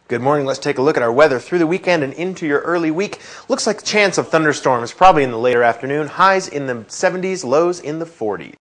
Good morning. Let's take a look at our weather through the weekend and into your early week. Looks like the chance of thunderstorms probably in the later afternoon. Highs in the 70s, lows in the 40s.